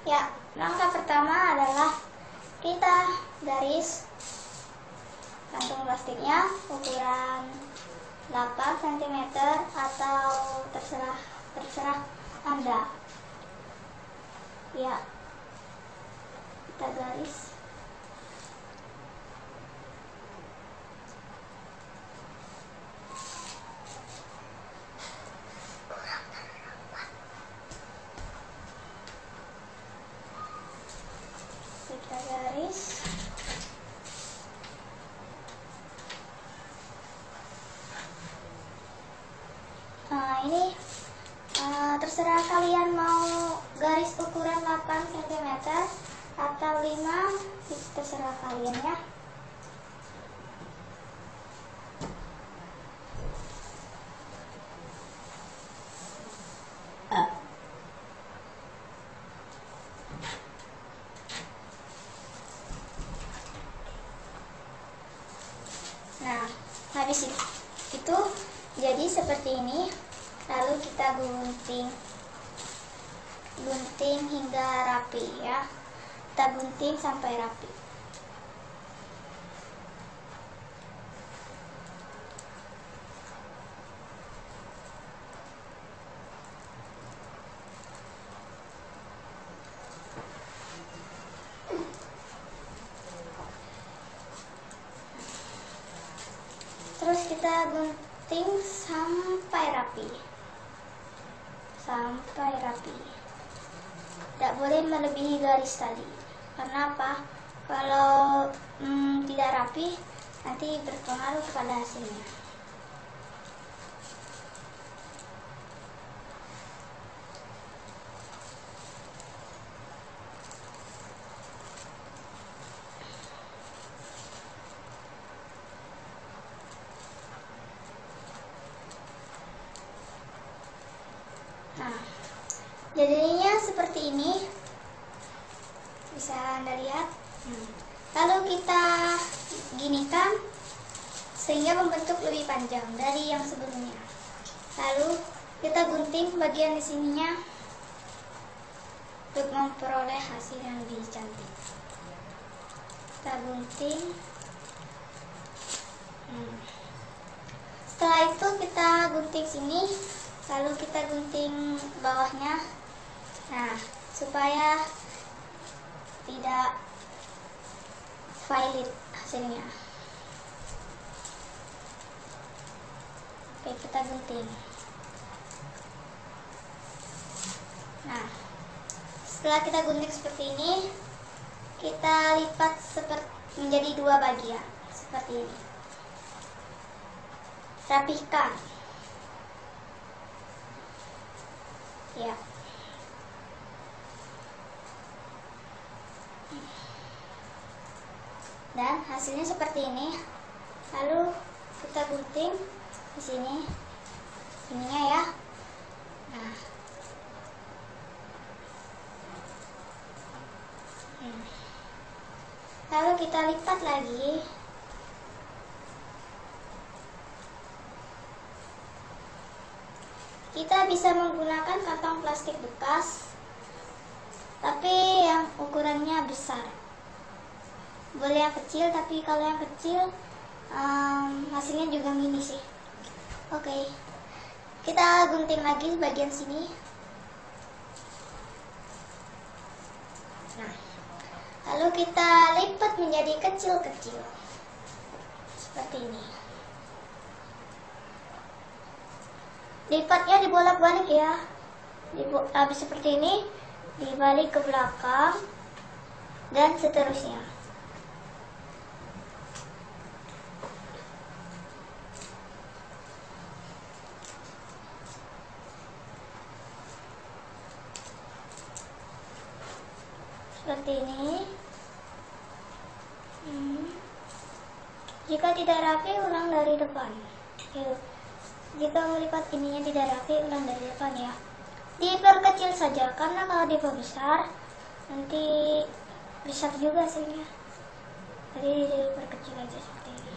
Ya, langkah pertama adalah kita garis kantung plastiknya ukuran 8 cm atau terserah Anda. Ya, kita garis. Kita garis. Nah, ini terserah kalian mau garis ukuran 8 cm atau 5, terserah kalian ya. Nah, habis itu jadi seperti ini. Lalu kita gunting hingga rapi ya. Kita gunting sampai rapi. Terus kita gunting sampai rapi. Tidak boleh melebihi garis tadi. Karena apa? Kalau tidak rapi, nanti berpengaruh kepada hasilnya. Nah, jadinya seperti ini, bisa Anda lihat. Lalu kita ginikan sehingga membentuk lebih panjang dari yang sebelumnya. Lalu kita gunting bagian di sininya untuk memperoleh hasil yang lebih cantik. Kita gunting. Setelah itu kita gunting sini. Lalu kita gunting bawahnya, nah supaya tidak violet hasilnya. Oke, kita gunting. Nah, setelah kita gunting seperti ini, kita lipat menjadi 2 bagian seperti ini. Rapihkan. Ya. Dan hasilnya seperti ini. Lalu kita gunting di sininya ya. Nah. Lalu kita lipat lagi. Kita bisa menggunakan kantong plastik bekas, tapi yang ukurannya besar. Boleh yang kecil, tapi kalau yang kecil hasilnya juga mini sih. Oke, kita gunting lagi bagian sini. Nah, lalu kita lipat menjadi kecil-kecil seperti ini. Lipatnya dibolak-balik ya. Habis seperti ini, dibalik ke belakang dan seterusnya. Seperti ini. Jika tidak rapi, ulang dari depan. Yuk. Jika melipat ininya tidak rapi, ulang dari depan ya. Diperkecil saja, karena kalau diperbesar nanti besar juga hasilnya. Jadi diperkecil aja seperti ini.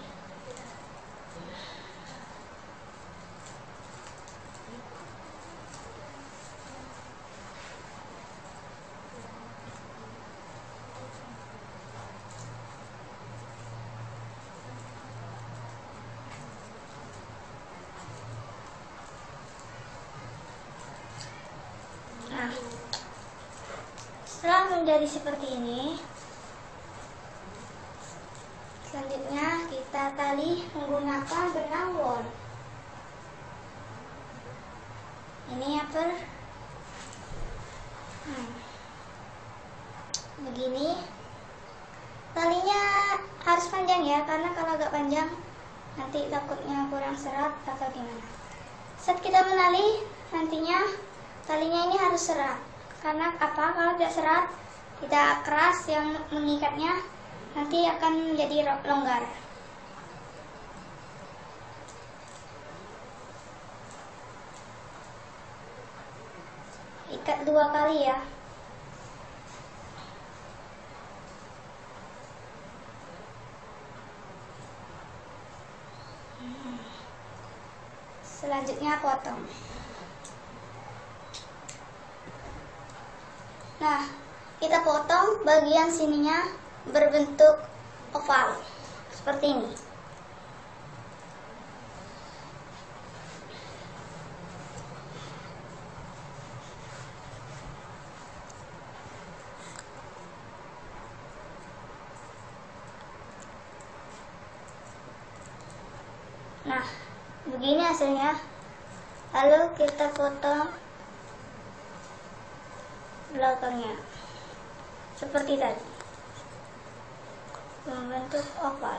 Setelah menjadi seperti ini, selanjutnya kita tali menggunakan benang wol. Ini ya begini. Talinya harus panjang ya, karena kalau agak panjang nanti takutnya kurang serat atau gimana. Saat kita menali, nantinya talinya ini harus serat. Karena apa? Kalau tidak serat, tidak keras yang mengikatnya, nanti akan menjadi longgar. Ikat 2 kali ya. Selanjutnya potong. Nah, kita potong bagian sininya berbentuk oval seperti ini. Nah, begini hasilnya. Lalu kita potong belakangnya seperti tadi, membentuk oval.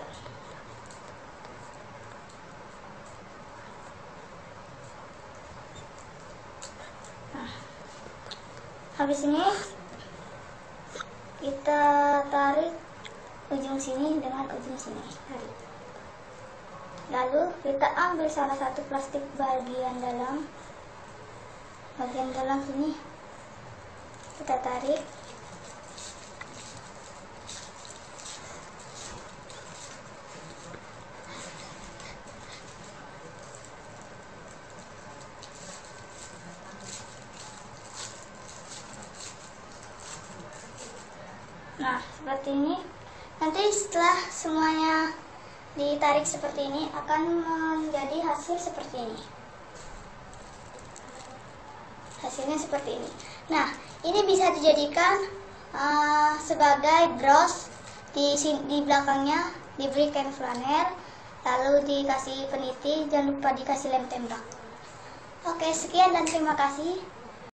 Nah, habis ini kita tarik ujung sini dengan ujung sini, tarik. Lalu kita ambil salah satu plastik bagian dalam sini, kita tarik. Nah, seperti ini. Nanti setelah semuanya ditarik seperti ini, akan menjadi hasil seperti ini. Hasilnya seperti ini. Nah, ini bisa dijadikan sebagai bros. Di belakangnya diberi kain flanel, lalu dikasih peniti, jangan lupa dikasih lem tembak. Oke, sekian dan terima kasih.